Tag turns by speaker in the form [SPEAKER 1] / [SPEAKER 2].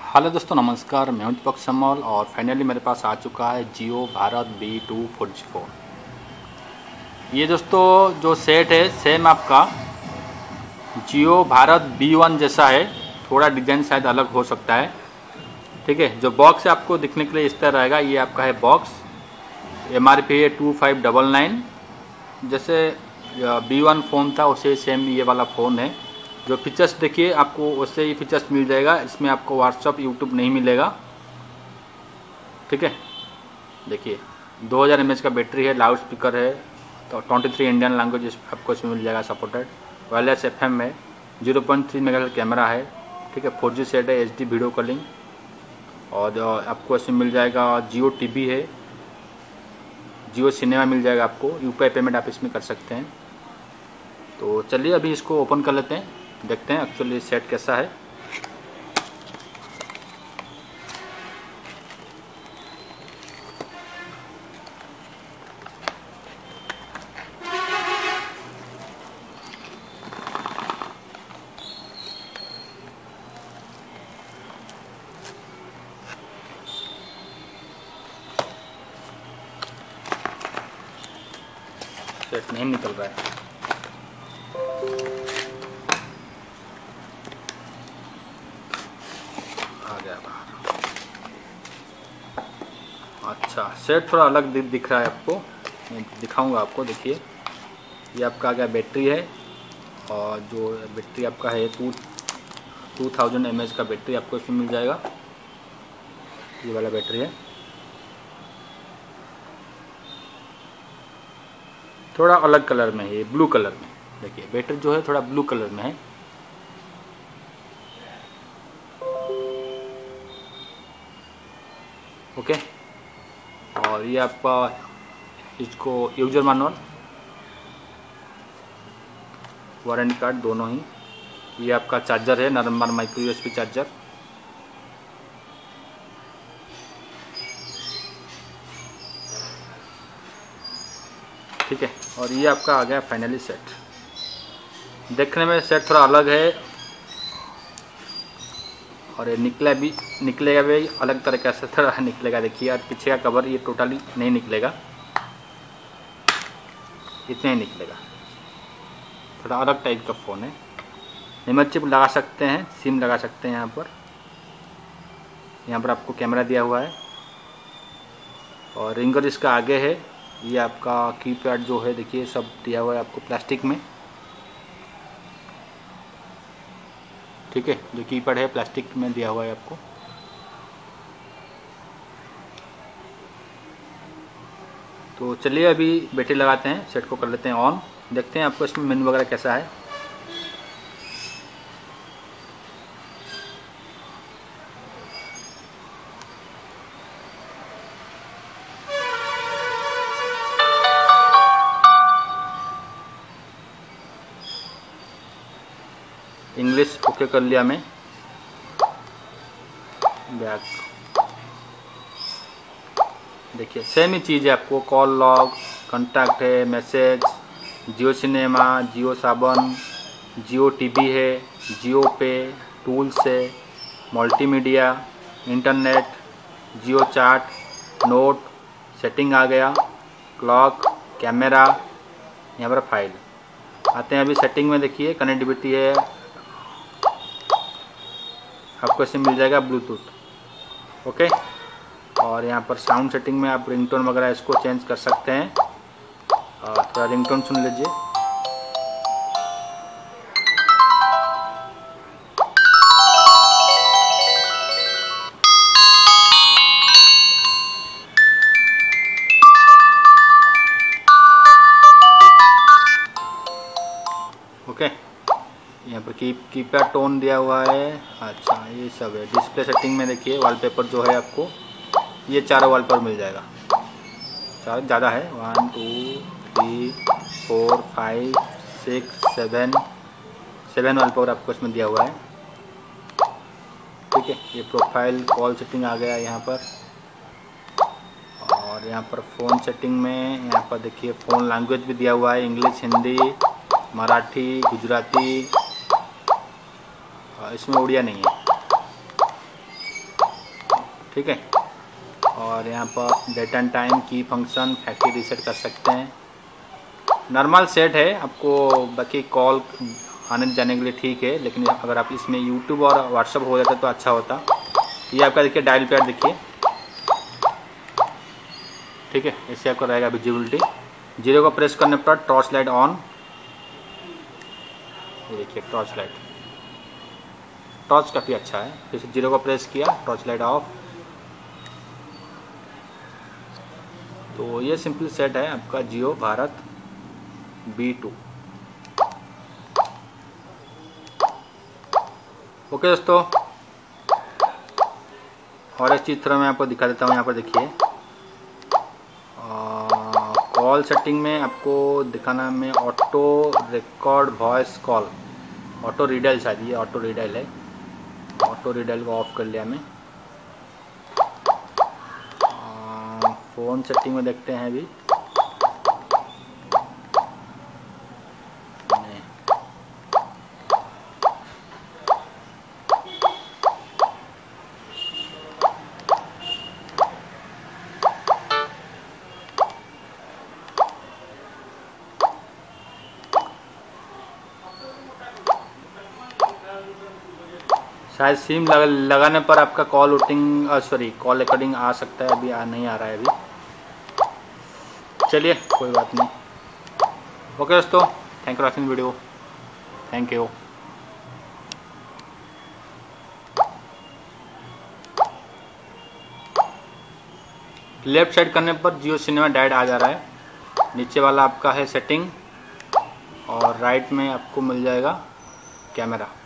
[SPEAKER 1] Hello दोस्तों, नमस्कार। मैं हूं दीपक समल और फाइनली मेरे पास आ चुका है जियो भारत B2 4G फ़ोन। ये दोस्तों जो सेट है सेम आपका जियो भारत B1 जैसा है, थोड़ा डिज़ाइन शायद अलग हो सकता है। ठीक है, जो बॉक्स है आपको दिखने के लिए इस तरह रहेगा। ये आपका है बॉक्स, MRP है 2599। जैसे B1 फ़ोन था उसे सेम ये वाला फ़ोन है। जो फीचर्स देखिए आपको वैसे ही फीचर्स मिल जाएगा। इसमें आपको व्हाट्सअप यूट्यूब नहीं मिलेगा। ठीक है, देखिए 2000 mAh का बैटरी है, लाउड स्पीकर है, तो 23 इंडियन लैंग्वेज आपको इसमें मिल जाएगा सपोर्टेड। वायरलेस FM है, 0.3 मेगापिक्सल कैमरा है। ठीक है, 4G सेट है, HD वीडियो कॉलिंग। और आपको इसमें मिल जाएगा जियो TV है, जियो सिनेमा मिल जाएगा आपको। UPI पेमेंट आप इसमें कर सकते हैं। तो चलिए अभी इसको ओपन कर लेते हैं, देखते हैं एक्चुअली सेट कैसा है। सेट नहीं निकल रहा है। आ गया बाहर। अच्छा, सेट थोड़ा अलग दिख रहा है आपको, मैं दिखाऊंगा आपको। देखिए ये आपका आ गया बैटरी है, और जो बैटरी आपका है 2000 mAh का बैटरी आपको इसमें मिल जाएगा। ये वाला बैटरी है, थोड़ा अलग कलर में है, ये ब्लू कलर में। देखिए बैटरी जो है थोड़ा ब्लू कलर में है। ओके, और ये आपका इसको यूजर मैनुअल, वारंटी कार्ड दोनों ही। ये आपका चार्जर है, नॉर्मल माइक्रो USB चार्जर। ठीक है, और ये आपका आ गया फाइनली सेट। देखने में सेट थोड़ा अलग है, और ये निकलेगा भी अलग तरीके से थोड़ा निकलेगा। देखिए, और पीछे का कवर ये टोटली नहीं निकलेगा, इतना ही निकलेगा। थोड़ा अलग टाइप का फ़ोन है। मेमोरी चिप लगा सकते हैं, सिम लगा सकते हैं। यहाँ पर आपको कैमरा दिया हुआ है, और रिंगर इसका आगे है। ये आपका कीपैड जो है देखिए सब दिया हुआ है आपको प्लास्टिक में। ठीक है, जो कीपैड है प्लास्टिक में दिया हुआ है आपको। तो चलिए अभी बैटरी लगाते हैं, सेट को कर लेते हैं ऑन, देखते हैं आपको इसमें मेनू वगैरह कैसा है। इंग्लिश ओके कर लिया मैं। बैक देखिए सेम ही चीज़ है आपको, कॉल लॉग, कॉन्टैक्ट है, message, Jio cinema, Jio Saavn, Jio TV है, जियो पे, टूल्स है, multimedia, internet, Jio chart, note, setting आ गया, क्लॉक, कैमरा, यहाँ पर फाइल। आते हैं अभी सेटिंग में। देखिए कनेक्टिविटी है, आपको इसमें मिल जाएगा ब्लूटूथ। ओके, और यहाँ पर साउंड सेटिंग में आप रिंगटोन वगैरह इसको चेंज कर सकते हैं। और थोड़ा रिंगटोन सुन लीजिए। ओके, यहाँ पर कीपैड टोन दिया हुआ है। अच्छा, ये सब है। डिस्प्ले सेटिंग में देखिए वॉलपेपर जो है आपको ये चारों वॉलपेपर मिल जाएगा। चार ज़्यादा है, 1 2 3 4 5 6 7 वॉलपेपर आपको इसमें दिया हुआ है। ठीक है, ये प्रोफाइल कॉल सेटिंग आ गया यहाँ पर। और यहाँ पर फ़ोन सेटिंग में यहाँ पर देखिए फ़ोन लैंग्वेज भी दिया हुआ है, इंग्लिश, हिंदी, मराठी, गुजराती। इसमें उड़िया नहीं है। ठीक है। और यहाँ पर डेट एंड टाइम की फंक्शन फैक्ट्री रीसेट कर सकते हैं। नॉर्मल सेट है, आपको बाकी कॉल आने जाने के लिए ठीक है, लेकिन अगर आप इसमें यूट्यूब और व्हाट्सअप हो जाता तो अच्छा होता। ये आपका देखिए डायल पैड देखिए, ठीक है, इससे आपको रहेगा विजिबिलिटी। 0 को प्रेस करने पर टॉर्च लाइट ऑन, ये देखिए टॉर्च लाइट, टॉर्च काफ़ी अच्छा है। जैसे 0 को प्रेस किया टॉर्च लाइट ऑफ। तो ये सिंपल सेट है आपका जियो भारत B2। ओके दोस्तों, और एक चीज़ थोड़ा मैं आपको दिखा देता हूँ। यहाँ पर देखिए कॉल सेटिंग में आपको दिखाना में auto record voice call, auto redial, शायद ये ऑटो रीडायल है। ऑटो रीडायल को ऑफ कर लिया मैं। फ़ोन सेटिंग में देखते हैं अभी। शायद सिम लगाने पर आपका कॉल रूटिंग कॉल रिकॉर्डिंग आ सकता है, अभी नहीं आ रहा है अभी। चलिए कोई बात नहीं। ओके दोस्तों, thank you watching video, thank you. Left side करने पर जियो सिनेमा डायरेक्ट आ जा रहा है। नीचे वाला आपका है सेटिंग, और राइट में आपको मिल जाएगा कैमरा।